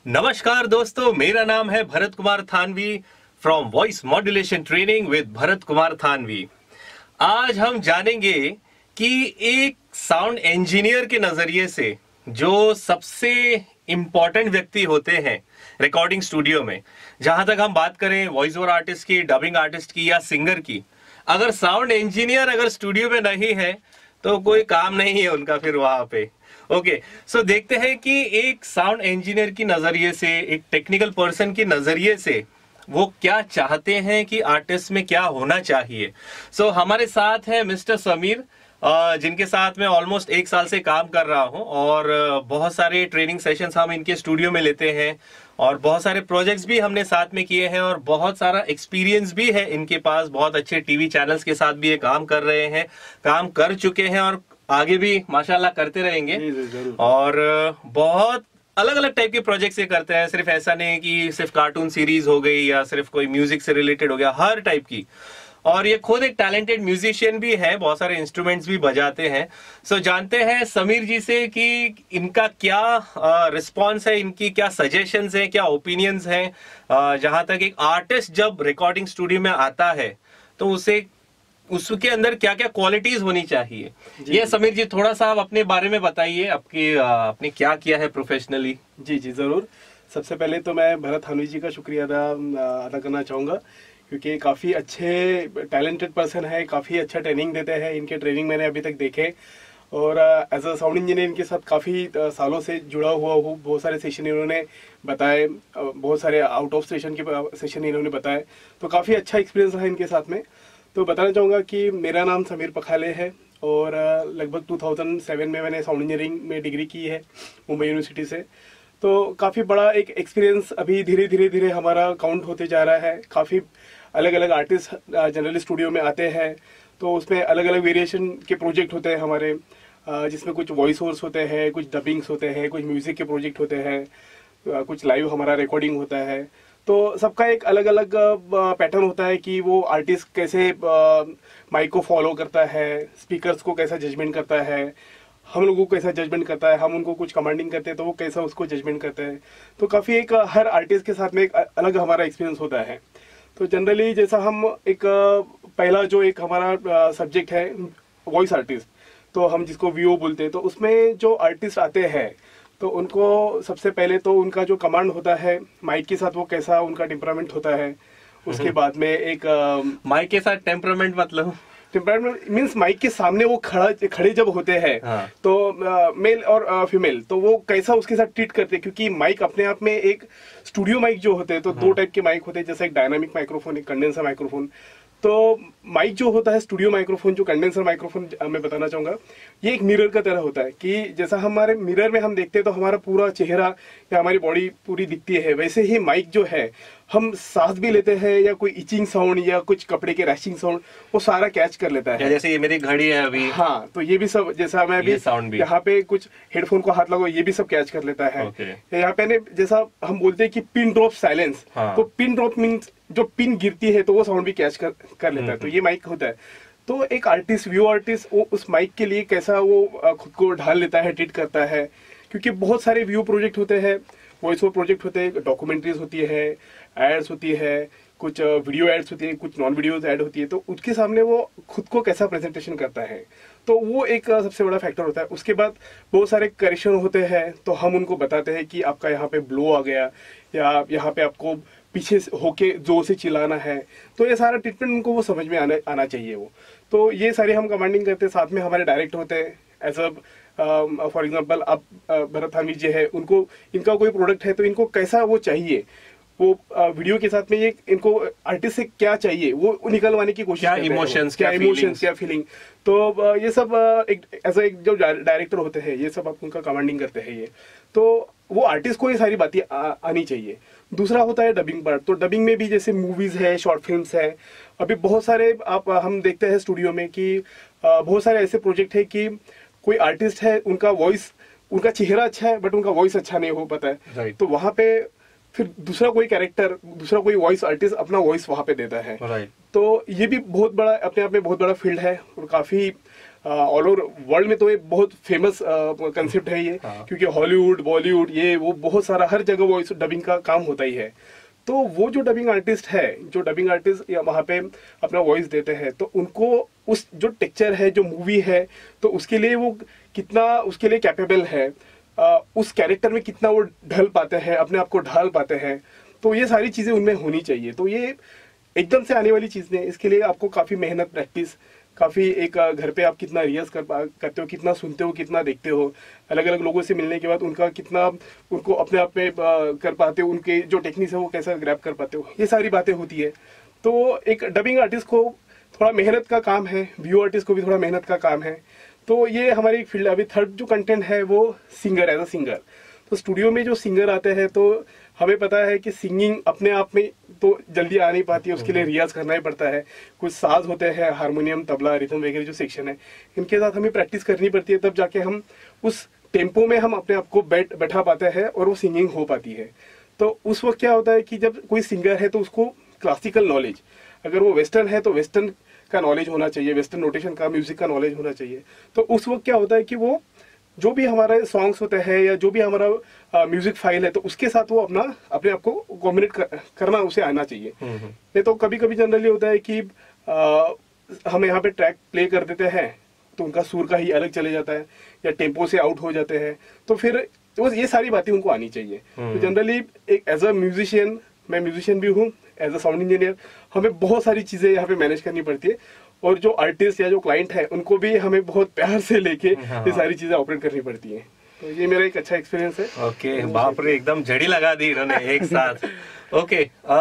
नमस्कार दोस्तों, मेरा नाम है Bharat Kumar Thanvi from voice modulation training with Bharat Kumar Thanvi. आज हम जानेंगे कि एक साउंड इंजीनियर के नजरिए से जो सबसे इम्पोर्टेंट व्यक्ति होते हैं रिकॉर्डिंग स्टूडियो में, जहां तक हम बात करें वॉइस ओवर आर्टिस्ट की, डबिंग आर्टिस्ट की या सिंगर की, अगर साउंड इंजीनियर अगर स्टूडियो में नहीं है तो कोई काम नहीं है उनका फिर वहां पे। ओके, सो देखते हैं कि एक साउंड इंजीनियर की नजरिए से, एक टेक्निकल पर्सन की नजरिए से वो क्या चाहते हैं कि आर्टिस्ट में क्या होना चाहिए। सो हमारे साथ है मिस्टर समीर, जिनके साथ मैं ऑलमोस्ट 1 साल से काम कर रहा हूं और बहुत सारे ट्रेनिंग सेशंस हम इनके स्टूडियो में लेते हैं और बहुत सारे प्रोजेक्ट्स भी हमने साथ में किए हैं और बहुत सारा एक्सपीरियंस भी है इनके पास। बहुत अच्छे टीवी चैनल्स के साथ भी ये काम कर रहे हैं, काम कर चुके हैं और आगे भी माशाल्लाह करते रहेंगे। और बहुत अलग अलग टाइप के प्रोजेक्ट्स ये करते हैं, सिर्फ ऐसा नहीं कि सिर्फ कार्टून सीरीज हो गई या सिर्फ कोई म्यूजिक से रिलेटेड हो गया, हर टाइप की। और ये खुद एक टैलेंटेड म्यूजिशियन भी है, बहुत सारे इंस्ट्रूमेंट्स भी बजाते हैं। सो जानते हैं समीर जी से कि इनका क्या रिस्पॉन्स है, इनकी क्या सजेशंस हैं, क्या ओपिनियंस हैं, जहां तक एक आर्टिस्ट जब रिकॉर्डिंग स्टूडियो में आता है तो उसके अंदर क्या क्या क्वालिटीज होनी चाहिए। ये समीर जी थोड़ा सा आप अपने बारे में बताइए, आपने क्या किया है प्रोफेशनली। जी जरूर। सबसे पहले तो मैं भरत थानवी जी का शुक्रिया अदा करना चाहूँगा, क्योंकि काफ़ी अच्छे टैलेंटेड पर्सन है, काफ़ी अच्छा ट्रेनिंग देते हैं। इनके ट्रेनिंग मैंने अभी तक देखे और एज अ साउंड इंजीनियर इनके साथ काफ़ी सालों से जुड़ा हुआ हूँ। बहुत सारे सेशन इन्होंने बताए, बहुत सारे आउट ऑफ स्टेशन के सेशन इन्होंने बताए, तो काफ़ी अच्छा एक्सपीरियंस रहा इनके साथ में। तो बताना चाहूँगा कि मेरा नाम समीर पखाले है और लगभग 2007 में मैंने साउंड इंजीनियरिंग में डिग्री की है मुंबई यूनिवर्सिटी से। तो काफ़ी बड़ा एक एक्सपीरियंस अभी धीरे धीरे हमारा काउंट होते जा रहा है। काफ़ी अलग अलग आर्टिस्ट जनरली स्टूडियो में आते हैं, तो उसमें अलग अलग वेरिएशन के प्रोजेक्ट होते हैं हमारे, जिसमें कुछ वॉइस ओवर्स होते हैं, कुछ डबिंग्स होते हैं, कुछ म्यूज़िक के प्रोजेक्ट होते हैं, कुछ लाइव हमारा रिकॉर्डिंग होता है। तो सबका एक अलग अलग पैटर्न होता है कि वो आर्टिस्ट कैसे माइक को फॉलो करता है, स्पीकर्स को कैसा जजमेंट करता है, हम लोगों को कैसा जजमेंट करता है, हम उनको कुछ कमांडिंग करते हैं तो वो कैसा उसको जजमेंट करते हैं। तो काफ़ी एक हर आर्टिस्ट के साथ में एक अलग हमारा एक्सपीरियंस होता है। तो जनरली जैसा हम एक पहला जो एक हमारा सब्जेक्ट है वॉइस आर्टिस्ट, तो हम जिसको वीओ बोलते हैं, तो उसमें जो आर्टिस्ट आते हैं तो उनको सबसे पहले तो उनका जो कमांड होता है माइक के साथ, वो कैसा उनका टेम्परामेंट होता है। उसके बाद में एक माइक के साथ टेम्परामेंट मतलब टेम्परामेंट मीन्स माइक के सामने वो खड़े जब होते हैं, हाँ। तो मेल और फीमेल, तो वो कैसा उसके साथ ट्रीट करते हैं, क्योंकि माइक अपने आप में एक स्टूडियो माइक जो होते हैं तो 2 टाइप के माइक होते हैं, जैसे एक डायनामिक माइक्रोफोन, एक कंडेंसर माइक्रोफोन। तो माइक जो होता है स्टूडियो माइक्रोफोन, जो कंडेंसर माइक्रोफोन मैं बताना चाहूंगा, ये एक मिरर का तरह होता है कि जैसा हमारे मिरर में हम देखते हैं तो हमारा पूरा चेहरा या हमारी बॉडी पूरी दिखती है, वैसे ही माइक जो है हम सांस भी लेते हैं या कोई इचिंग साउंड या कुछ कपड़े के रैशिंग साउंड, वो सारा कैच कर लेता है। जैसे ये मेरी घड़ी है अभी, हाँ, तो ये भी सब, जैसा मैं अभी यहाँ पे कुछ हेडफोन को हाथ लगाओ, ये भी सब कैच कर लेता है। यहाँ पे जैसा हम बोलते हैं कि पिन ड्रॉप साइलेंस, तो पिन ड्रॉप मीन्स जो पिन गिरती है तो वो साउंड भी कैच कर लेता है। तो ये माइक होता है। तो एक आर्टिस्ट, व्यू आर्टिस्ट, वो उस माइक के लिए कैसा वो खुद को ढाल लेता है, ट्रीट करता है, क्योंकि बहुत सारे व्यू प्रोजेक्ट होते हैं, वॉइस ओवर प्रोजेक्ट होते हैं, डॉक्यूमेंट्रीज होती है, एड्स होती है, कुछ वीडियो एड्स होती है, कुछ नॉन वीडियोज एड होती है। तो उसके सामने वो खुद को कैसा प्रेजेंटेशन करता है, तो वो एक सबसे बड़ा फैक्टर होता है। उसके बाद बहुत सारे करेक्शन होते हैं, तो हम उनको बताते हैं कि आपका यहाँ पे ब्लो आ गया या यहाँ पे आपको पीछे होके जोर से चिल्लाना है। तो ये सारा ट्रीटमेंट उनको वो समझ में आना चाहिए वो। तो ये सारे हम कमांडिंग करते हैं। साथ में हमारे डायरेक्टर होते हैं, एज अ फॉर एग्जांपल अब भरत थानवी जी है, उनको इनका कोई प्रोडक्ट है तो इनको कैसा वो चाहिए, वो वीडियो के साथ में ये इनको आर्टिस्ट से क्या चाहिए वो निकलवाने की कोशिश करते हैं, क्या इमोशंस, क्या फीलिंग। तो ये सब एक ऐसा एक जो डायरेक्टर होते हैं, ये सब आप उनका कमांडिंग करते हैं। ये तो वो आर्टिस्ट को ये सारी बातें आनी चाहिए। दूसरा होता है डबिंग पार्ट। तो डबिंग में भी जैसे मूवीज है, शॉर्ट फिल्म्स है, अभी बहुत सारे हम देखते हैं स्टूडियो में कि बहुत सारे ऐसे प्रोजेक्ट है कि कोई आर्टिस्ट है, उनका वॉइस, उनका चेहरा अच्छा है बट उनका वॉइस अच्छा नहीं हो पाता है। तो वहां पे फिर दूसरा कोई कैरेक्टर, दूसरा कोई वॉइस आर्टिस्ट अपना वॉइस वहां पे देता है। तो ये भी बहुत बड़ा, अपने आप में बहुत बड़ा फील्ड है और काफी ऑल ओवर वर्ल्ड में तो ये बहुत फेमस कंसेप्ट है ये, क्योंकि हॉलीवुड बॉलीवुड ये वो बहुत सारा हर जगह वॉइस डबिंग का काम होता ही है। तो वो जो डबिंग आर्टिस्ट है, जो डबिंग आर्टिस्ट या वहाँ पे अपना वॉइस देते हैं, तो उनको उस जो टेक्चर है, जो मूवी है, तो उसके लिए वो कितना उसके लिए कैपेबल है, उस कैरेक्टर में कितना वो ढल पाते हैं, अपने आप को ढाल पाते हैं, तो ये सारी चीज़ें उनमें होनी चाहिए। तो ये एकदम से आने वाली चीज़ नहीं, इसके लिए आपको काफ़ी मेहनत, प्रैक्टिस, काफ़ी एक घर पे आप कितना रियाज करते हो, कितना सुनते हो, कितना देखते हो, अलग अलग लोगों से मिलने के बाद उनका कितना उनको अपने आप में कर पाते हो, उनके जो टेक्निक्स है वो कैसा ग्रैब कर पाते हो, ये सारी बातें होती है। तो एक डबिंग आर्टिस्ट को थोड़ा मेहनत का काम है, वीडियो आर्टिस्ट को भी थोड़ा मेहनत का काम है। तो ये हमारी फील्ड। अभी थर्ड जो कंटेंट है वो सिंगर, एज अ सिंगर। तो स्टूडियो में जो सिंगर आते हैं तो हमें पता है कि सिंगिंग अपने आप में तो जल्दी आ नहीं पाती है, उसके लिए रियाज करना ही पड़ता है। कुछ साज होते हैं, हारमोनियम, तबला, रिथम वगैरह जो सेक्शन है, इनके साथ हमें प्रैक्टिस करनी पड़ती है, तब जाके हम उस टेम्पो में हम अपने आप को बैठा पाते हैं और वो सिंगिंग हो पाती है। तो उस वक्त क्या होता है कि जब कोई सिंगर है तो उसको क्लासिकल नॉलेज, अगर वो वेस्टर्न है तो वेस्टर्न का नॉलेज होना चाहिए, वेस्टर्न नोटेशन का, म्यूजिक का नॉलेज होना चाहिए। तो उस वक्त क्या होता है कि वो जो भी हमारे सॉन्ग्स होते हैं या जो भी हमारा म्यूजिक फाइल है, तो उसके साथ वो अपने आप को कॉम्बिनेट करना उसे आना चाहिए। नहीं तो कभी कभी जनरली होता है कि हम यहाँ पे ट्रैक प्ले कर देते हैं तो उनका सुर का ही अलग चले जाता है या टेम्पो से आउट हो जाते हैं, तो फिर तो ये सारी बातें उनको आनी चाहिए। तो जनरली एक एज अ म्यूजिशियन, मैं म्यूजिशियन भी हूँ, एज अ साउंड इंजीनियर, हमें बहुत सारी चीज़ें यहाँ पे मैनेज करनी पड़ती है, और जो आर्टिस्ट या जो क्लाइंट है उनको भी हमें बहुत प्यार से लेके ये सारी चीजें ऑपरेट करनी पड़ती हैं। तो ये मेरा एक अच्छा एक्सपीरियंस है। ओके, बाप रे, एकदम जड़ी लगा दी इन्होंने एक साथ। ओके,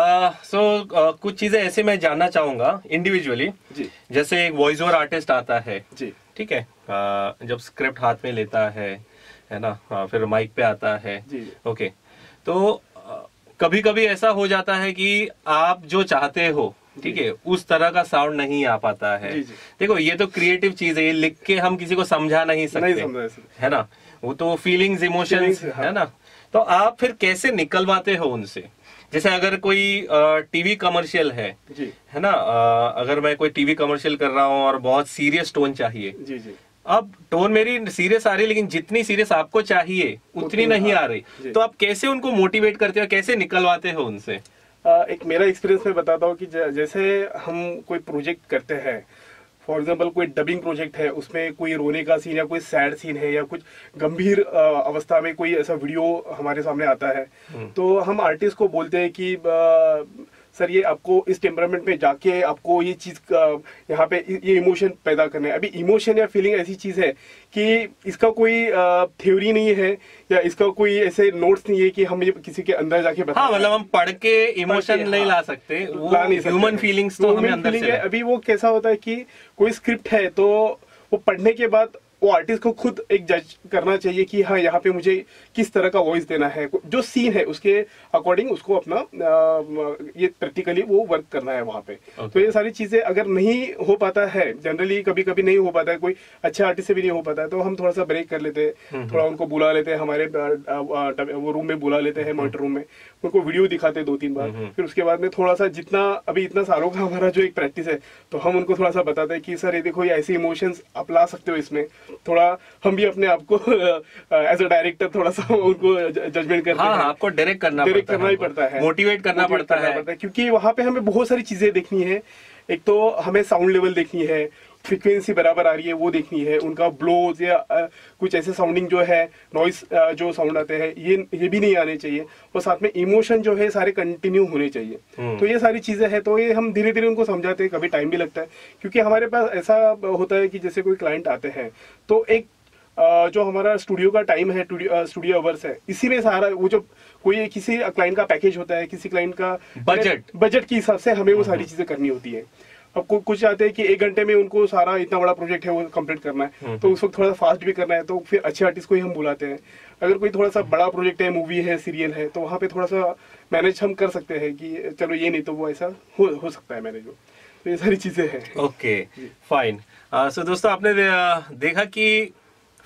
सो कुछ चीजें ऐसे मैं जानना चाहूंगा इंडिविजुअली जी। जैसे एक वॉइस ओवर आर्टिस्ट आता है जी, ठीक है, जब स्क्रिप्ट हाथ में लेता है ना, फिर माइक पे आता है जी। ओके, तो कभी कभी ऐसा हो जाता है कि आप जो चाहते हो, ठीक है, उस तरह का साउंड नहीं आ पाता है। देखो, ये तो क्रिएटिव चीज है, ये लिख के हम किसी को समझा नहीं सकते, है ना, वो तो फीलिंग्स, इमोशंस है ना। तो आप फिर कैसे निकलवाते हो उनसे? जैसे अगर कोई टीवी कमर्शियल है ना, अगर मैं कोई टीवी कमर्शियल कर रहा हूँ और बहुत सीरियस टोन चाहिए जी जी, अब टोन मेरी सीरियस आ रही है लेकिन जितनी सीरियस आपको चाहिए उतनी नहीं आ रही, तो आप कैसे उनको मोटिवेट करते हो, कैसे निकलवाते हो उनसे? एक मेरा एक्सपीरियंस मैं बताता हूँ कि जैसे हम कोई प्रोजेक्ट करते हैं, फॉर एग्जांपल कोई डबिंग प्रोजेक्ट है, उसमें कोई रोने का सीन या कोई सैड सीन है या कुछ गंभीर अवस्था में कोई ऐसा वीडियो हमारे सामने आता है, तो हम आर्टिस्ट को बोलते हैं कि सर ये आपको इस टेम्परामेंट में जाके आपको ये चीज यहाँ पे ये इमोशन पैदा करना है। अभी इमोशन या फीलिंग ऐसी चीज है कि इसका कोई थ्योरी नहीं है या इसका कोई ऐसे नोट्स नहीं है कि हम ये किसी के अंदर जाके बता। हाँ, मतलब हम पढ़ के इमोशन नहीं ला सकते, ह्यूमन फीलिंग्स तो हमें अंदर से है। अभी वो कैसा होता है कि कोई स्क्रिप्ट है तो वो पढ़ने के बाद वो आर्टिस्ट को खुद एक जज करना चाहिए कि हाँ यहाँ पे मुझे किस तरह का वॉइस देना है, जो सीन है उसके अकॉर्डिंग उसको अपना ये प्रैक्टिकली वो वर्क करना है वहाँ पे। तो ये सारी चीजें अगर नहीं हो पाता है, जनरली कभी कभी नहीं हो पाता है, कोई अच्छे आर्टिस्ट से भी नहीं हो पाता है, तो हम थोड़ा सा ब्रेक कर लेते हैं, थोड़ा उनको बुला लेते हैं, हमारे वो रूम में बुला लेते हैं, मॉनिटर रूम में, उनको वीडियो दिखाते हैं 2-3 बार। फिर उसके बाद में थोड़ा सा जितना अभी इतना सालों का हमारा जो एक प्रैक्टिस है, तो हम उनको थोड़ा सा बताते हैं कि सर ये देखो, ये ऐसे इमोशंस आप ला सकते हो इसमें, थोड़ा हम भी अपने आप को एज अ डायरेक्टर थोड़ा सा उनको जजमेंट करते हैं। आपको डायरेक्ट करना ही पड़ता है, मोटिवेट करना पड़ता है, क्योंकि वहाँ पे हमें बहुत सारी चीजें देखनी है। एक तो हमें साउंड लेवल देखनी है, फ्रीक्वेंसी बराबर आ रही है वो देखनी है, उनका ब्लोज या कुछ ऐसे साउंडिंग जो है, नॉइस जो साउंड आते हैं ये भी नहीं आने चाहिए, और साथ में इमोशन जो है सारे कंटिन्यू होने चाहिए। तो ये सारी चीजें हैं, तो ये हम धीरे धीरे उनको समझाते हैं, कभी टाइम भी लगता है, क्योंकि हमारे पास ऐसा होता है कि जैसे कोई क्लाइंट आते हैं तो एक जो हमारा स्टूडियो का टाइम है, स्टूडियो अवर्स है, इसी में सारा वो जो कोई किसी क्लाइंट का पैकेज होता है, किसी क्लाइंट का बजट के हिसाब से हमें वो सारी चीजें करनी होती है। अब कुछ चाहते हैं कि 1 घंटे में उनको सारा इतना बड़ा प्रोजेक्ट है वो कंप्लीट करना है, तो उस वक्त थोड़ा सा फास्ट भी करना है, तो फिर अच्छे आर्टिस्ट को ही हम बुलाते हैं। अगर कोई थोड़ा सा बड़ा प्रोजेक्ट है, मूवी है, सीरियल है, तो वहाँ पे थोड़ा सा मैनेज हम कर सकते हैं कि चलो ये नहीं तो वो ऐसा हो सकता है मैनेज। तो ये सारी चीजें हैं। Okay, fine. सो दोस्तों, आपने देखा कि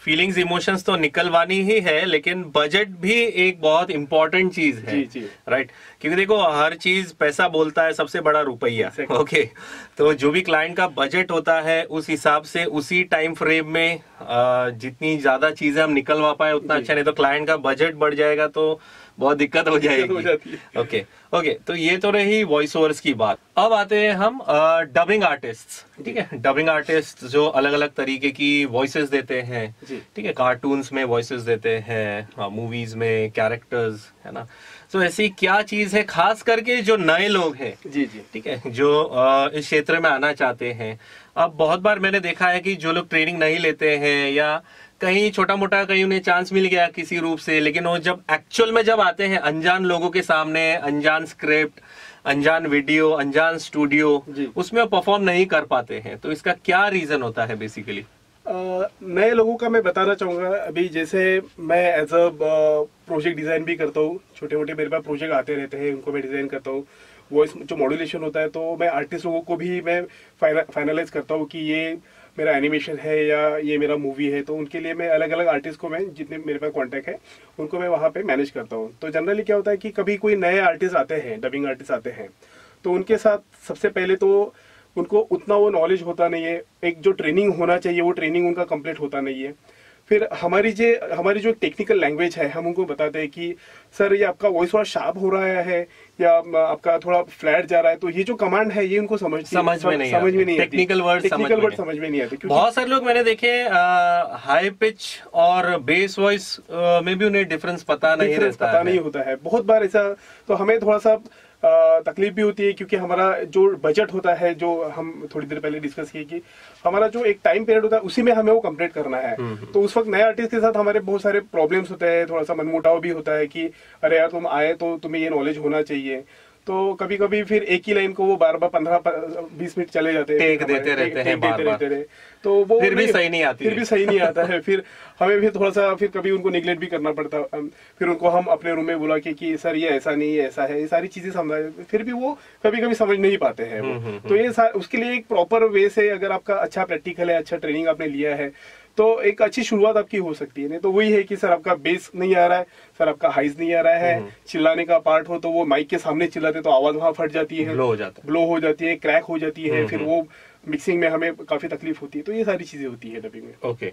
फीलिंग्स इमोशंस तो निकलवानी ही है, लेकिन बजट भी एक बहुत इंपॉर्टेंट चीज है। राइट, क्योंकि देखो हर चीज पैसा बोलता है, सबसे बड़ा रुपया। ओके, तो जो भी क्लाइंट का बजट होता है उस हिसाब से उसी टाइम फ्रेम में जितनी ज्यादा चीजें हम निकलवा पाए उतना अच्छा, नहीं तो क्लाइंट का बजट बढ़ जाएगा तो बहुत दिक्कत हो जाएगी। ओके ओके, तो ये तो रही वॉइस ओवर्स की बात। अब आते हैं हम डबिंग आर्टिस्ट। ठीक है, डबिंग आर्टिस्ट जो अलग अलग तरीके की वॉइसेस देते हैं। ठीक है, कार्टून्स में वॉइसेस देते हैं, मूवीज में कैरेक्टर्स, है ना। तो ऐसी क्या चीज है खास करके जो नए लोग हैं, जी जी, ठीक है, जो इस क्षेत्र में आना चाहते हैं? अब बहुत बार मैंने देखा है कि जो लोग ट्रेनिंग नहीं लेते हैं या कहीं छोटा मोटा कहीं उन्हें चांस मिल गया किसी रूप से, लेकिन वो जब एक्चुअल में जब आते हैं अनजान लोगों के सामने, अनजान स्क्रिप्ट, अनजान वीडियो, अनजान स्टूडियो, उसमें वो परफॉर्म नहीं कर पाते हैं। तो इसका क्या रीजन होता है बेसिकली? नए लोगों का मैं बताना चाहूंगा, अभी जैसे मैं एज अ प्रोजेक्ट डिजाइन भी करता हूँ, छोटे मोटे मेरे पास प्रोजेक्ट आते रहते हैं, उनको मैं डिजाइन करता हूँ। वॉइस जो मॉड्यूलेशन होता है तो मैं आर्टिस्ट लोगों को भी मैं फाइनलाइज करता हूँ कि ये मेरा एनिमेशन है या ये मेरा मूवी है, तो उनके लिए मैं अलग अलग आर्टिस्ट को, मैं जितने मेरे पास कांटेक्ट है उनको मैं वहाँ पे मैनेज करता हूँ। तो जनरली क्या होता है कि कभी कोई नए आर्टिस्ट आते हैं, डबिंग आर्टिस्ट आते हैं, तो उनके साथ सबसे पहले तो उनको उतना वो नॉलेज होता नहीं है, एक जो ट्रेनिंग होना चाहिए वो ट्रेनिंग उनका कंप्लीट होता नहीं है। फिर हमारी जो टेक्निकल लैंग्वेज है, हम उनको बताते हैं कि सर ये आपका वॉइस थोड़ा शार्प हो रहा है या आपका थोड़ा फ्लैट जा रहा है, तो ये जो कमांड है ये उनको समझ में नहीं टेक्निकल वर्ड समझ में नहीं आते। बहुत सारे लोग मैंने देखे हाई पिच और बेस वॉइस में भी उन्हें डिफरेंस पता नहीं होता है। बहुत बार ऐसा, तो हमें थोड़ा सा तकलीफ भी होती है, क्योंकि हमारा जो बजट होता है, जो हम थोड़ी देर पहले डिस्कस किए कि हमारा जो एक टाइम पीरियड होता है उसी में हमें वो कंप्लीट करना है। तो उस वक्त नए आर्टिस्ट के साथ हमारे बहुत सारे प्रॉब्लम्स होते हैं, थोड़ा सा मनमुटाव भी होता है कि अरे यार तुम आए तो तुम्हें ये नॉलेज होना चाहिए। तो कभी कभी फिर एक ही लाइन को वो बार बार 15-20 मिनट चले जाते हैं, टेक देते रहते हैं, तो वो फिर भी सही नहीं आता है। फिर हमें भी थोड़ा सा फिर कभी उनको निगलेक्ट भी करना पड़ता है। फिर उनको हम अपने रूम में बुला के कि सर ये ऐसा नहीं है, ऐसा है, ये सारी चीजें समझा, फिर भी वो कभी कभी समझ नहीं पाते हैं वो। तो ये उसके लिए एक प्रॉपर वे से अगर आपका अच्छा प्रैक्टिकल है, अच्छा ट्रेनिंग आपने लिया है, तो एक अच्छी शुरुआत आपकी हो सकती है। नहीं तो वही है कि सर आपका बेस नहीं आ रहा है, सर आपका हाइज नहीं आ रहा है, चिल्लाने का पार्ट हो तो वो माइक के सामने चिल्लाते तो आवाज वहां फट जाती है, ब्लो हो जाती है, क्रैक हो जाती है, फिर वो मिक्सिंग में हमें काफी तकलीफ होती है। तो ये सारी चीजें होती है डबिंग में। ओके,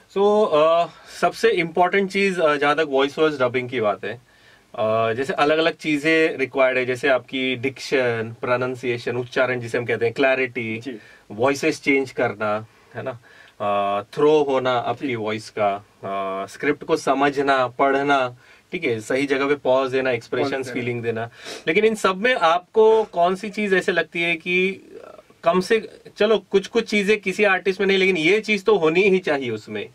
सो सबसे इम्पोर्टेंट चीज जहां तक वॉइस ओवर्स डबिंग की बात है, जैसे अलग अलग चीजें रिक्वायर्ड है, जैसे आपकी डिक्शन, प्रोनाउंसिएशन, उच्चारण जिसे हम कहते हैं, क्लैरिटी, वॉइसेस चेंज करना, है ना, थ्रो होना आपकी वॉइस का, स्क्रिप्ट को समझना, पढ़ना, ठीक है, सही जगह पे पॉज देना, एक्सप्रेशंस, फीलिंग देना। लेकिन इन सब में आपको कौन सी चीज ऐसे लगती है कि कम से, चलो कुछ चीजें किसी आर्टिस्ट में नहीं, लेकिन ये चीज तो होनी ही चाहिए उसमें?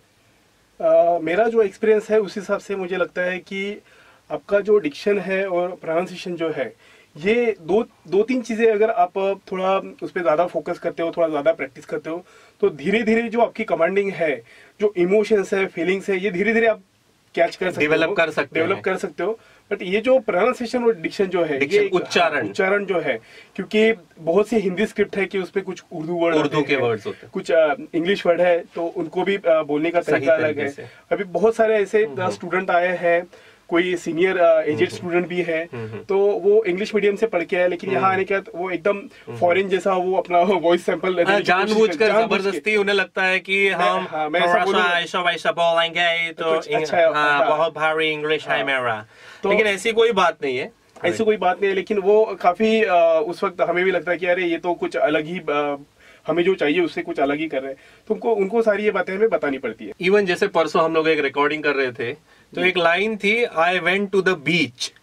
मेरा जो एक्सपीरियंस है उस हिसाब से मुझे लगता है कि आपका जो डिक्शन है और प्रोनाउंसिएशन जो है, ये दो तीन चीजें अगर आप थोड़ा उस पर ज्यादा फोकस करते हो, थोड़ा ज्यादा प्रैक्टिस करते हो, तो धीरे धीरे जो आपकी कमांडिंग है, जो इमोशंस है, फीलिंग्स है, ये धीरे धीरे आप कैच कर सकते हो, डेवलप कर सकते हो। बट ये जो प्रोनाउंसिएशन और डिक्शन जो है, ये उच्चारण जो है, क्योंकि बहुत सी हिंदी स्क्रिप्ट है कि उसमें कुछ उर्दू के वर्ड्स होते हैं, कुछ इंग्लिश वर्ड है, तो उनको भी बोलने का तरीका अलग है। अभी बहुत सारे ऐसे स्टूडेंट आए हैं, कोई सीनियर एजेड स्टूडेंट भी है, तो वो इंग्लिश मीडियम से पढ़ के आया, लेकिन यहाँ आने के बाद वो एकदम फॉरेन जैसा वो अपना वॉइस सैंपल जानबूझकर जबरदस्ती उन्हें लगता है कि हम ऐसा बोलेंगे तो बहुत भारी इंग्लिश है मेरा, लेकिन ऐसी कोई बात नहीं है, ऐसी कोई बात नहीं है। लेकिन वो काफी उस वक्त हमें भी लगता है कि अरे ये तो कुछ अलग ही, हमें जो चाहिए उससे कुछ अलग ही कर रहे हैं, तो उनको सारी ये बातें हमें बतानी पड़ती है। इवन जैसे परसों हम लोग एक रिकॉर्डिंग कर रहे थे, तो एक लाइन थी, I went to the beach,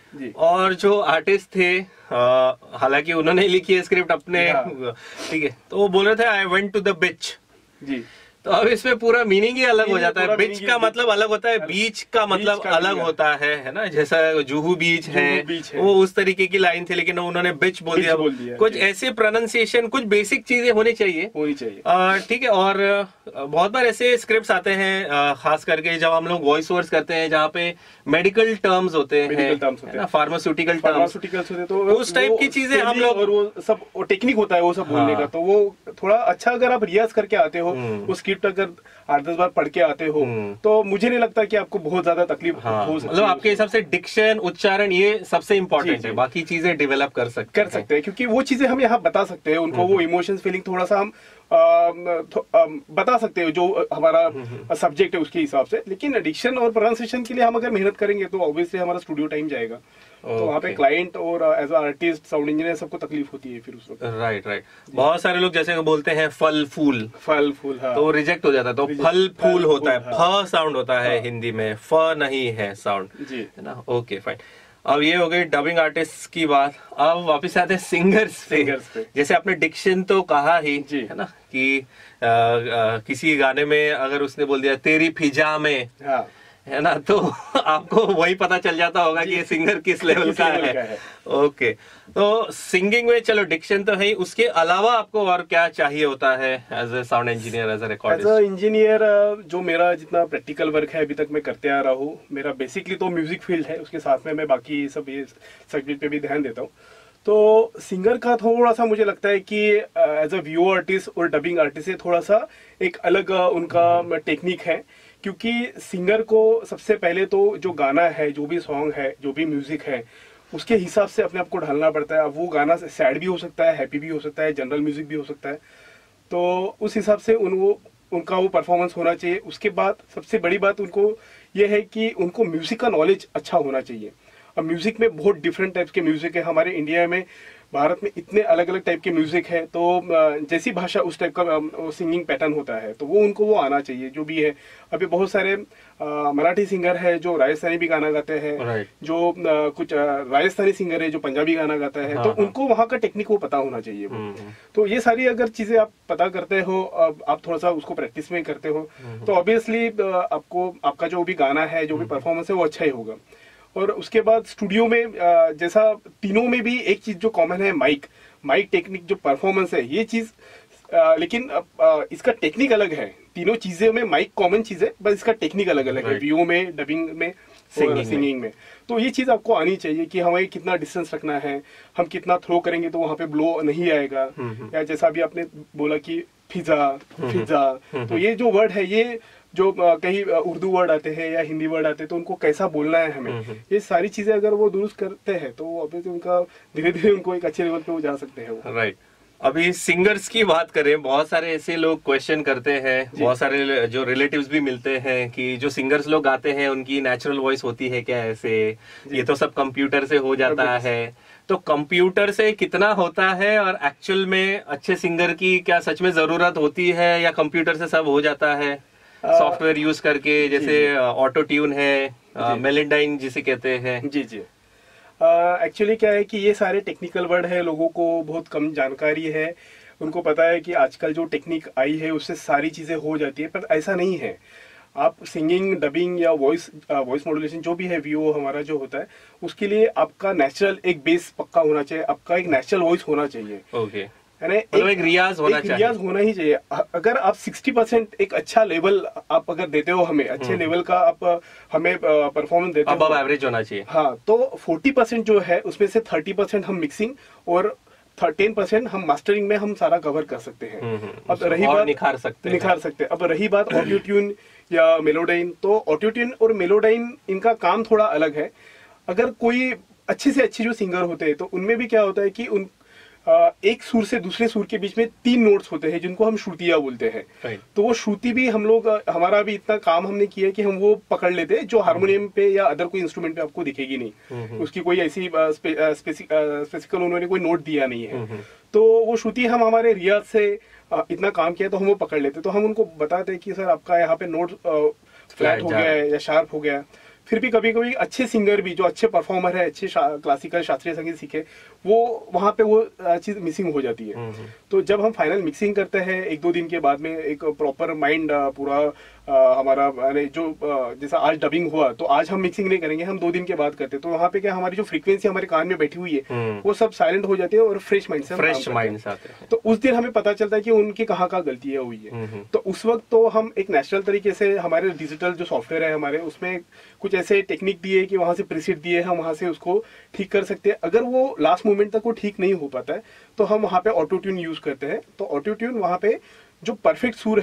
और जो आर्टिस्ट थे, हालांकि उन्होंने लिखी है स्क्रिप्ट अपने, ठीक है, तो वो बोल रहे थे I went to the beach जी। तो अब इसमें पूरा मीनिंग ही अलग हो जाता है, बीच का मतलब अलग होता है, बीच का मतलब अलग होता है ना, जैसा जुहू बीच है, वो उस तरीके की लाइन थी, लेकिन उन्होंने बीच बोल दिया। कुछ ऐसे प्रोनाउंसिएशन, कुछ बेसिक चीजें होनी चाहिए, ठीक है। और बहुत बार ऐसे स्क्रिप्ट्स आते हैं, खास करके जब हम लोग वॉइस ओवर्स करते हैं, जहाँ पे मेडिकल टर्म्स होते हैं, फार्मास्यूटिकल टर्म्स होते हैं, तो उस टाइप की चीजें हम लोग, और वो सब टेक्निक होता है वो सब बोलने का, तो वो थोड़ा अच्छा अगर आप रियाज करके आते हो, उस स्क्रिप्ट अगर 8-10 बार पढ़ के आते हो तो मुझे नहीं लगता कि आपको बहुत ज्यादा तकलीफ हो सकती है। मतलब आपके हिसाब से डिक्शन, उच्चारण ये सबसे इम्पोर्टेंट है, बाकी चीजें डेवलप कर सकते हैं क्योंकि वो चीजें हम यहाँ बता सकते हैं उनको, वो इमोशंस फीलिंग थोड़ा सा हम बता सकते हो जो हमारा सब्जेक्ट है उसके हिसाब से। लेकिन डिक्शन और प्रोनाउंसिएशन के लिए हम अगर मेहनत करेंगे तो ऑब्वियसली हमारा स्टूडियो टाइम जाएगा। तो वहाँ पे क्लाइंट और as a artist, sound engineer सबको तकलीफ होती है फिर उस वक्त। राइट। बहुत सारे लोग जैसे बोलते हैं फल फूल, हाँ। तो रिजेक्ट हो जाता है, तो फल फूल होता है, फ साउंड होता है हिंदी में, फ नहीं है साउंड, है ना। Okay fine. अब ये हो गई डबिंग आर्टिस्ट की बात। अब वापस आते हैं सिंगर्स पे। जैसे आपने डिक्शन तो कहा ही, है ना, कि किसी गाने में अगर उसने बोल दिया तेरी फिजा में, है ना, तो आपको वही पता चल जाता होगा कि ये सिंगर किस लेवल का है। ओके, तो सिंगिंग में चलो डिक्शन तो है ही, उसके अलावा आपको और क्या चाहिए होता है as a sound engineer, as a recordist? As a engineer जो मेरा जितना प्रैक्टिकल वर्क है अभी तक मैं करते आ रहा हूँ, मेरा बेसिकली तो म्यूजिक फील्ड है, उसके साथ में मैं बाकी सब ये सब्जेक्ट पे भी ध्यान देता हूँ। तो सिंगर का थोड़ा सा मुझे लगता है कि एज अ व्यू आर्टिस्ट और डबिंग आर्टिस्ट से थोड़ा सा एक अलग उनका टेक्निक है, क्योंकि सिंगर को सबसे पहले तो जो गाना है, जो भी सॉन्ग है, जो भी म्यूजिक है, उसके हिसाब से अपने आप को ढालना पड़ता है। अब वो गाना सैड भी हो सकता है, हैप्पी भी हो सकता है, जनरल म्यूजिक भी हो सकता है, तो उस हिसाब से उनका वो परफॉर्मेंस होना चाहिए। उसके बाद सबसे बड़ी बात उनको ये है कि उनको म्यूजिक का नॉलेज अच्छा होना चाहिए। अब म्यूजिक में बहुत डिफरेंट टाइप्स के म्यूजिक है, हमारे इंडिया में, भारत में इतने अलग अलग टाइप के म्यूजिक है, तो जैसी भाषा उस टाइप का सिंगिंग पैटर्न होता है, तो उनको वो आना चाहिए जो भी है। अभी बहुत सारे मराठी सिंगर है जो राजस्थानी भी गाना गाते हैं, जो कुछ राजस्थानी सिंगर है जो पंजाबी गाना गाता है, तो उनको वहाँ का टेक्निक वो पता होना चाहिए। तो ये सारी अगर चीजें आप पता करते हो, आप थोड़ा सा उसको प्रैक्टिस में करते हो, तो ऑब्वियसली आपको आपका जो भी गाना है, जो भी परफॉर्मेंस है, वो अच्छा ही होगा। और उसके बाद स्टूडियो में जैसा तीनों में भी एक चीज जो कॉमन है, माइक टेक्निक, जो परफॉर्मेंस है, ये चीज लेकिन इसका टेक्निक अलग है। तीनों चीजें में माइक कॉमन चीज है, बस इसका टेक्निक अलग अलग है, वीओ में, डबिंग में, सिंगिंग में। तो ये चीज आपको आनी चाहिए कि हमें कितना डिस्टेंस रखना है, हम कितना थ्रो करेंगे तो वहां पे ब्लो नहीं आएगा, या जैसा अभी आपने बोला कि फिजा, तो ये जो वर्ड है, ये जो कहीं उर्दू वर्ड आते हैं या हिंदी वर्ड आते हैं, तो उनको कैसा बोलना है हमें, ये सारी चीजें अगर वो दुरुस्त करते हैं तो अभी तो उनका धीरे धीरे उनको एक अच्छे लेवल पे वो जा सकते हैं। राइट। अभी सिंगर्स की बात करें, बहुत सारे ऐसे लोग क्वेश्चन करते हैं, बहुत सारे जो रिलेटिव्स भी मिलते हैं कि जो सिंगर्स लोग गाते हैं उनकी नेचुरल वॉइस होती है क्या ऐसे, ये तो सब कंप्यूटर से हो जाता है, तो कंप्यूटर से कितना होता है और एक्चुअल में अच्छे सिंगर की क्या सच में जरूरत होती है, या कंप्यूटर से सब हो जाता है सॉफ्टवेयर यूज करके, जैसे ऑटो ट्यून है, मेलेंडाइन जिसे कहते हैं? जी। एक्चुअली क्या है कि ये सारे टेक्निकल वर्ड है, लोगों को बहुत कम जानकारी है। उनको पता है कि आजकल जो टेक्निक आई है उससे सारी चीजें हो जाती है, पर ऐसा नहीं है। आप सिंगिंग, डबिंग या वॉइस मॉड्यूलेशन जो भी है, वीओ हमारा जो होता है, उसके लिए आपका नेचुरल एक बेस पक्का होना चाहिए, आपका एक नेचुरल वॉइस होना चाहिए। ओके, एक रियाज होना चाहिए। रियाज होना ही चाहिए। अगर आप 60% एक अच्छा लेवल आप अगर देते हो हमें, अच्छे लेवल का आप हमें परफॉर्मेंस देते हो, अबव एवरेज होना चाहिए। हाँ, तो 40% जो है उसमें से 30% हम मिक्सिंग और 10% हम मास्टरिंग में हम सारा कवर कर सकते हैं। अब रही बात निखार सकते हैं। अब रही बात ऑडियो ट्यून या मेलोडाइन, तो ऑडियो ट्यून और मेलोडाइन इनका काम थोड़ा अलग है। अगर कोई अच्छे से अच्छे जो सिंगर होते हैं तो उनमें भी क्या होता है कि उन एक सुर से दूसरे सुर के बीच में 3 नोट्स होते हैं जिनको हम श्रुतियां बोलते हैं। तो वो श्रुति भी हम लोग, हमारा भी इतना काम हमने किया है कि हम वो पकड़ लेते हैं, जो हारमोनियम पे या अदर कोई इंस्ट्रूमेंट पे आपको दिखेगी नहीं। उसकी कोई ऐसी स्पेसिफिकल उन्होंने कोई नोट दिया नहीं है। तो वो श्रुति हम हमारे रियाज से इतना काम किया तो हम वो पकड़ लेते। तो हम उनको बताते हैं कि सर आपका यहाँ पे नोट फ्लैट हो गया है या शार्प हो गया। फिर भी कभी कभी अच्छे सिंगर भी, जो अच्छे परफॉर्मर है, अच्छे क्लासिकल शास्त्रीय संगीत सीखे, वो वहां पे वो चीज मिसिंग हो जाती है। तो जब हम फाइनल मिक्सिंग करते हैं 1-2 दिन के बाद में, एक प्रॉपर माइंड पूरा हमारा जो जैसा आज डबिंग हुआ तो आज हम मिक्सिंग नहीं करेंगे, हम 2 दिन के बाद करते हैं। तो वहाँ पे क्या हमारी जो फ्रीक्वेंसी हमारे कान में बैठी हुई है वो सब साइलेंट हो जाती है और फ्रेश माइंड से आते हैं। तो उस दिन हमें पता चलता है कि उनकी कहाँ गलतियां हुई है। तो उस वक्त तो हम एक नेचुरल तरीके से, हमारे डिजिटल जो सॉफ्टवेयर है हमारे, उसमें कुछ ऐसे टेक्निक दिए कि वहां से प्रीसेट दिए, हम वहां से उसको ठीक कर सकते हैं। अगर वो लास्ट मोमेंट तक वो ठीक नहीं हो पाता है तो हम वहां पे ऑटो ट्यून यूज करते हैं। तो ऑटो ट्यून वहां पे जो परफेक्ट सुर है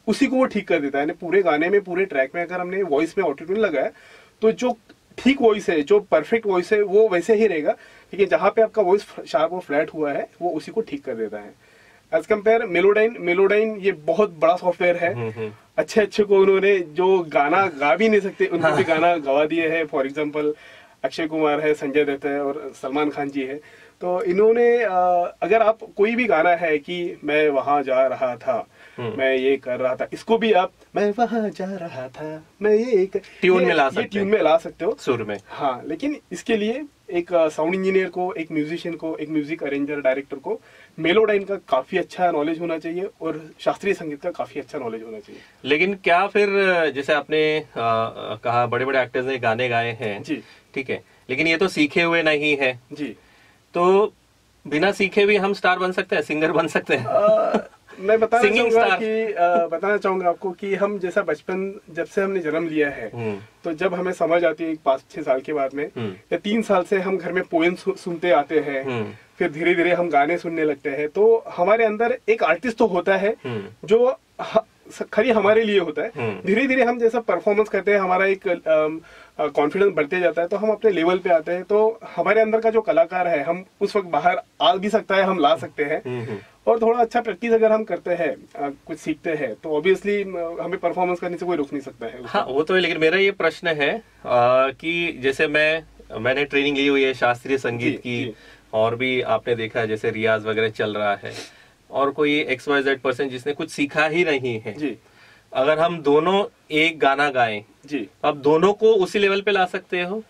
उसी को वो ठीक कर देता है। पूरे गाने में, पूरे ट्रैक में अगर हमने वॉइस में ऑटो ट्यून लगाया तो जो ठीक वॉइस है, जो परफेक्ट वॉइस है, वो वैसे ही रहेगा, लेकिन जहाँ पे आपका वॉइस शार्प और फ्लैट हुआ है वो उसी को ठीक कर देता है। एज कम्पेयर मेलोडाइन ये बहुत बड़ा सॉफ्टवेयर है। अच्छे अच्छे को उन्होंने जो गाना गा भी नहीं सकते उनको भी गाना गवा दिए हैं। फॉर एग्जाम्पल अक्षय कुमार है, संजय दत्त है और सलमान खान जी है। तो इन्होंने अगर आप कोई भी गाना है कि मैं वहां जा रहा था, मैं ये कर रहा था, इसको भी आप मैं वहां जा रहा था, मैं ये ट्यून में ला सकते, ट्यून में ला सकते हो, सुर में। हाँ, लेकिन इसके लिए एक साउंड इंजीनियर को, एक म्यूजिशियन को, एक म्यूजिक अरेंजर, डायरेक्टर को मेलोडाइन का काफी अच्छा नॉलेज होना चाहिए और शास्त्रीय संगीत का काफी अच्छा नॉलेज होना चाहिए। लेकिन क्या फिर जैसे आपने कहा बड़े बड़े एक्टर्स ने गाने गाए हैं जी, ठीक है, लेकिन ये तो सीखे हुए नहीं है जी, तो बिना सीखे भी हम स्टार बन सकते हैं, सिंगर बन सकते हैं? मैं बताना चाहूंगा आपको कि हम जैसा बचपन जब से हमने जन्म लिया है, तो जब हमें समझ आती है 5-6 साल के बाद में या 3 साल से हम घर में पोएम सुनते आते हैं, फिर धीरे धीरे हम गाने सुनने लगते हैं, तो हमारे अंदर एक आर्टिस्ट तो होता है जो खाली हमारे लिए होता है। धीरे धीरे हम जैसा परफॉर्मेंस करते हैं, हमारा एक कॉन्फिडेंस बढ़ते जाता है, तो हम अपने लेवल पे आते हैं, तो हमारे अंदर का जो कलाकार है हम उस वक्त बाहर आ भी सकता है, हम ला सकते हैं। और थोड़ा अच्छा प्रैक्टिस अगर हम करते हैं, कुछ सीखते हैं, तो ऑब्वियसली हमें परफॉर्मेंस करने से कोई रोक नहीं सकता है। हाँ, वो तो है, लेकिन मेरा ये प्रश्न है कि जैसे मैंने ट्रेनिंग ली हुई है शास्त्रीय संगीत की, और भी आपने देखा है जैसे रियाज वगैरह चल रहा है, और कोई XYZ पर्सन जिसने कुछ सीखा ही नहीं है जी, अगर हम दोनों एक गाना गाएं जी, अब दोनों को उसी लेवल पे ला सकते हो?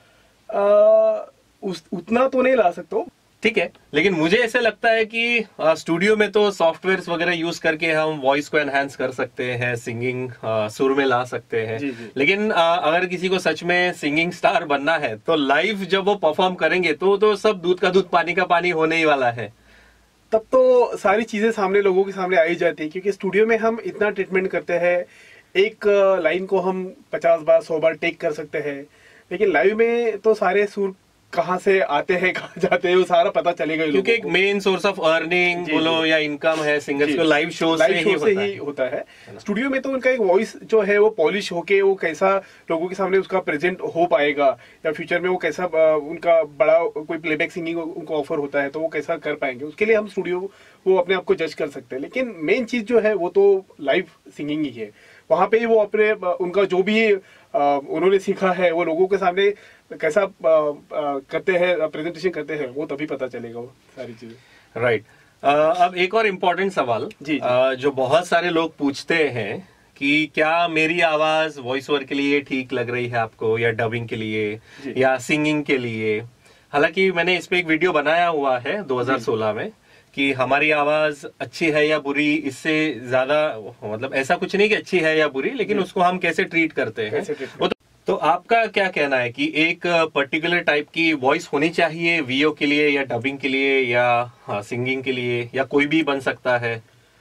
उतना तो नहीं ला सकते हो, ठीक है, लेकिन मुझे ऐसे लगता है कि स्टूडियो में तो सॉफ्टवेयर्स वगैरह यूज करके हम वॉइस को एनहांस कर सकते हैं, सिंगिंग सुर में ला सकते हैं जी। लेकिन अगर किसी को सच में सिंगिंग स्टार बनना है तो लाइव जब वो परफॉर्म करेंगे तो सब दूध का दूध पानी का पानी होने ही वाला है। तब तो सारी चीजें सामने लोगों के सामने आई जाती है, क्योंकि स्टूडियो में हम इतना ट्रीटमेंट करते हैं, एक लाइन को हम 50 बार 100 बार टेक कर सकते हैं, लेकिन लाइव में तो सारे सुर कहाँ से आते हैं, कहाँ जाते हैं, वो सारा पता चलेगा, क्योंकि एक मेन सोर्स ऑफ अर्निंग बोलो या इनकम है सिंगर्स को लाइव शो से ही होता है। स्टूडियो में तो उनका एक वॉइस जो है वो पॉलिश होके वो कैसा लोगों के सामने उसका प्रेजेंट हो पाएगा, या फ्यूचर में वो कैसा उनका बड़ा कोई प्लेबैक सिंगिंग उनको ऑफर होता है तो वो कैसा कर पाएंगे, उसके लिए हम स्टूडियो वो अपने आप को जज कर सकते हैं। लेकिन मेन चीज जो है वो तो लाइव सिंगिंग ही है, वहां पे वो अपने उनका जो भी उन्होंने सीखा है वो लोगों के सामने कैसा करते हैं, प्रेजेंटेशन करते हैं, वो तभी पता चलेगा वो सारी चीजें। राइट। अब एक और इम्पोर्टेंट सवाल जी। जो बहुत सारे लोग पूछते हैं कि क्या मेरी आवाज वॉइस ओवर के लिए ठीक लग रही है आपको, या डबिंग के लिए या सिंगिंग के लिए। हालांकि मैंने इस पे एक वीडियो बनाया हुआ है 2016 में कि हमारी आवाज अच्छी है या बुरी, इससे ज्यादा मतलब ऐसा कुछ नहीं कि अच्छी है या बुरी, लेकिन उसको हम कैसे ट्रीट करते हैं वो तो आपका क्या कहना है कि एक पर्टिकुलर टाइप की वॉइस होनी चाहिए वीओ के लिए या डबिंग के लिए या सिंगिंग के लिए, या कोई भी बन सकता है?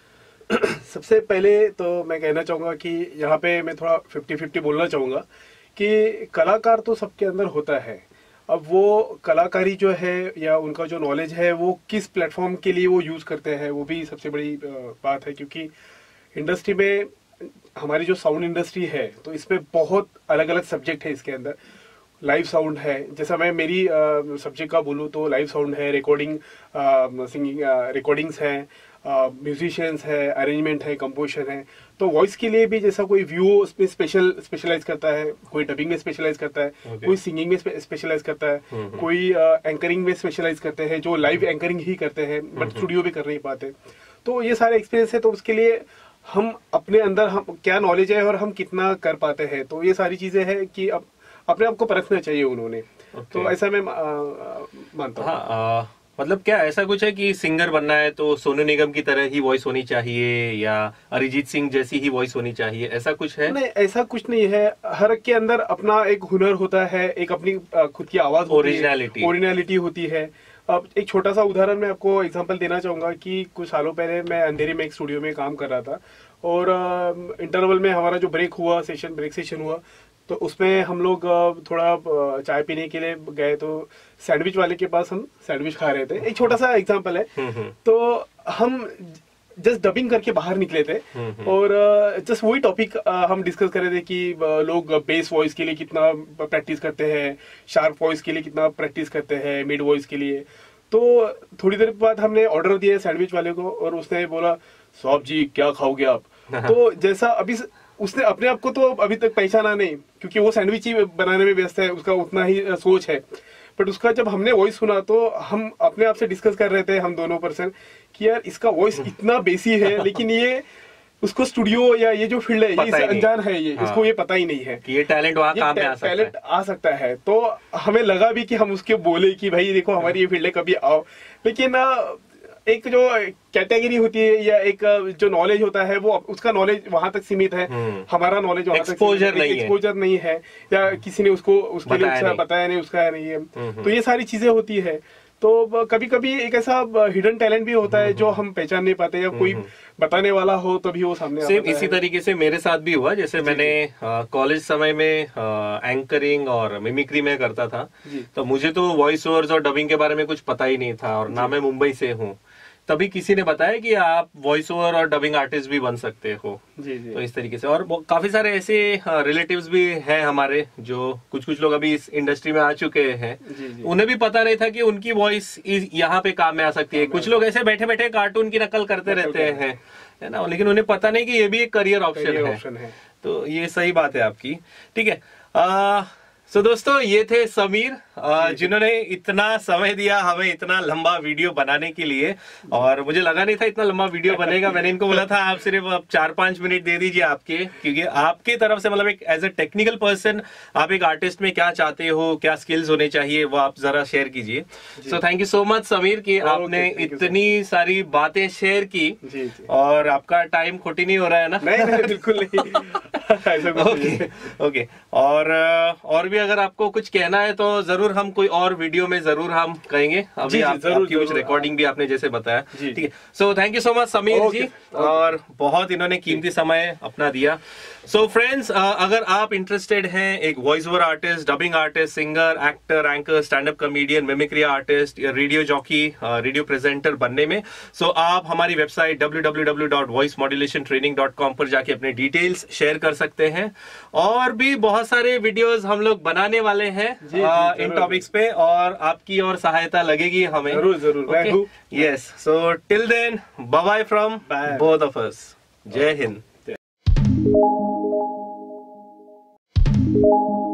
सबसे पहले तो मैं कहना चाहूंगा कि यहाँ पे मैं थोड़ा 50-50 बोलना चाहूंगा कि कलाकार तो सबके अंदर होता है, अब वो कलाकारी जो है या उनका जो नॉलेज है वो किस प्लेटफॉर्म के लिए वो यूज करते हैं, वो भी सबसे बड़ी बात है। क्योंकि इंडस्ट्री में हमारी जो साउंड इंडस्ट्री है तो इसमें बहुत अलग अलग सब्जेक्ट है, इसके अंदर लाइव साउंड है, जैसा मैं मेरी सब्जेक्ट का बोलूँ तो लाइव साउंड है, रिकॉर्डिंग सिंगिंग रिकॉर्डिंग्स है, म्यूजिशियंस है, अरेंजमेंट है, कंपोजिशन है। तो वॉइस के लिए भी जैसा कोई व्यू में स्पेशलाइज करता है, कोई डबिंग में स्पेशलाइज करता है, कोई सिंगिंग में स्पेशलाइज करता है, कोई एंकरिंग में स्पेशलाइज करते हैं, जो लाइव एंकरिंग ही करते हैं बट स्टूडियो भी कर नहीं पाते। तो ये सारे एक्सपीरियंस है, तो उसके लिए हम अपने अंदर हम क्या नॉलेज है और हम कितना कर पाते हैं, तो ये सारी चीजें हैं कि अपने आप को परखना चाहिए उन्होंने। तो ऐसा मैं मानता हूँ। मतलब क्या ऐसा कुछ है कि सिंगर बनना है तो सोनू निगम की तरह ही वॉइस होनी चाहिए या अरिजीत सिंह जैसी ही वॉइस होनी चाहिए, ऐसा कुछ है? नहीं, ऐसा कुछ नहीं है। हर के अंदर अपना एक हुनर होता है, एक अपनी खुद की आवाज, ओरिजिनलिटी होती है। अब एक छोटा सा उदाहरण मैं आपको एग्जांपल देना चाहूंगा कि कुछ सालों पहले मैं अंधेरी में एक स्टूडियो में काम कर रहा था, और इंटरवल में हमारा जो ब्रेक सेशन हुआ, तो उसमें हम लोग थोड़ा चाय पीने के लिए गए, तो सैंडविच वाले के पास हम सैंडविच खा रहे थे। एक छोटा सा एग्जांपल है। तो हम जस्ट डबिंग करके बाहर निकले थे और जस्ट वही टॉपिक हम डिस्कस कर रहे थे कि लोग बेस वॉइस के लिए कितना प्रैक्टिस करते हैं, शार्प वॉइस के लिए कितना प्रैक्टिस करते हैं, मिड वॉइस के लिए। तो थोड़ी देर बाद हमने ऑर्डर दिया सैंडविच वाले को और उसने बोला साहब जी क्या खाओगे आप। तो जैसा अभी उसने अपने आप को तो अभी तक पहचाना नहीं क्योंकि वो सैंडविच ही बनाने में व्यस्त है, उसका उतना ही सोच है। बट उसका जब हमने वॉइस सुना तो हम अपने आप से डिस्कस कर रहे थे हम दोनों पर्सन कि यार इसका वॉइस इतना बेसी है लेकिन ये उसको स्टूडियो या ये जो फील्ड है ये इससे अनजान है, ये इसको ये पता ही नहीं है कि ये टैलेंट वहाँ काम में आ सकता है। टैलेंट आ सकता है। तो हमें लगा भी कि हम उसके बोले कि भाई देखो हमारी ये फील्ड है, कभी आओ। लेकिन एक जो कैटेगरी होती है या एक जो नॉलेज होता है वो उसका नॉलेज वहां तक सीमित है, हमारा नॉलेज वहां तक एक्सपोजर नहीं है या किसी ने उसको उसके लिए बताया नहीं, उसका नहीं है। तो ये सारी चीजें होती है। तो कभी कभी एक ऐसा हिडन टैलेंट भी होता है जो हम पहचान नहीं पाते या कोई बताने वाला हो तभी वो सामने आता है। इसी तरीके से मेरे साथ भी हुआ। जैसे मैंने कॉलेज समय में एंकरिंग और मिमिक्री में करता था, तो मुझे तो वॉइस ओवर्स और डबिंग के बारे में कुछ पता ही नहीं था और ना मैं मुंबई से हूँ। तभी किसी ने बताया कि आप वॉइस ओवर और डबिंग आर्टिस्ट भी बन सकते हो। तो इस तरीके से और काफी सारे ऐसे रिलेटिव्स भी हैं हमारे जो कुछ लोग अभी इस इंडस्ट्री में आ चुके हैं। उन्हें भी पता नहीं था कि उनकी वॉइस यहाँ पे काम में आ सकती है। कुछ लोग ऐसे बैठे बैठे कार्टून की नकल करते रहते हैं, है ना, लेकिन उन्हें पता नहीं कि ये भी एक करियर ऑप्शन है। तो ये सही बात है आपकी। ठीक है। सो दोस्तों ये थे समीर जिन्होंने इतना समय दिया हमें इतना लंबा वीडियो बनाने के लिए, और मुझे लगा नहीं था इतना लंबा वीडियो बनेगा। मैंने इनको बोला था आप सिर्फ 4-5 मिनट दे दीजिए आपके, क्योंकि आपके तरफ से मतलब एक एज ए टेक्निकल पर्सन आप एक आर्टिस्ट में क्या चाहते हो, क्या स्किल्स होने चाहिए वो आप जरा शेयर कीजिए। So thank you so much Sameer कि आपने इतनी सारी बातें शेयर की। और आपका टाइम खोटी नहीं हो रहा है ना? नहीं बिल्कुल नहीं। ओके। और भी अगर आपको कुछ कहना है तो जरूर हम कोई और वीडियो में जरूर हम कहेंगे। अभी आपकी कुछ रिकॉर्डिंग भी आपने जैसे बताया। ठीक है। So thank you so much Sameer ji, और बहुत इन्होंने कीमती समय अपना दिया। सो फ्रेंड्स, अगर आप इंटरेस्टेड हैं एक voice over artist, dubbing artist, singer, actor, anchor, stand up comedian, mimicry artist या रेडियो जॉकी, रेडियो प्रेजेंटर बनने में, सो आप हमारी वेबसाइट www.voicemodulationtraining.com पर जाके अपने डिटेल्स शेयर कर सकते हैं। और भी बहुत सारे वीडियोस हम लोग बनाने वाले हैं इन टॉपिक्स पे, और आपकी और सहायता लगेगी हमें। जरूर। Yes. So till then bye bye from both of us. जय हिंद।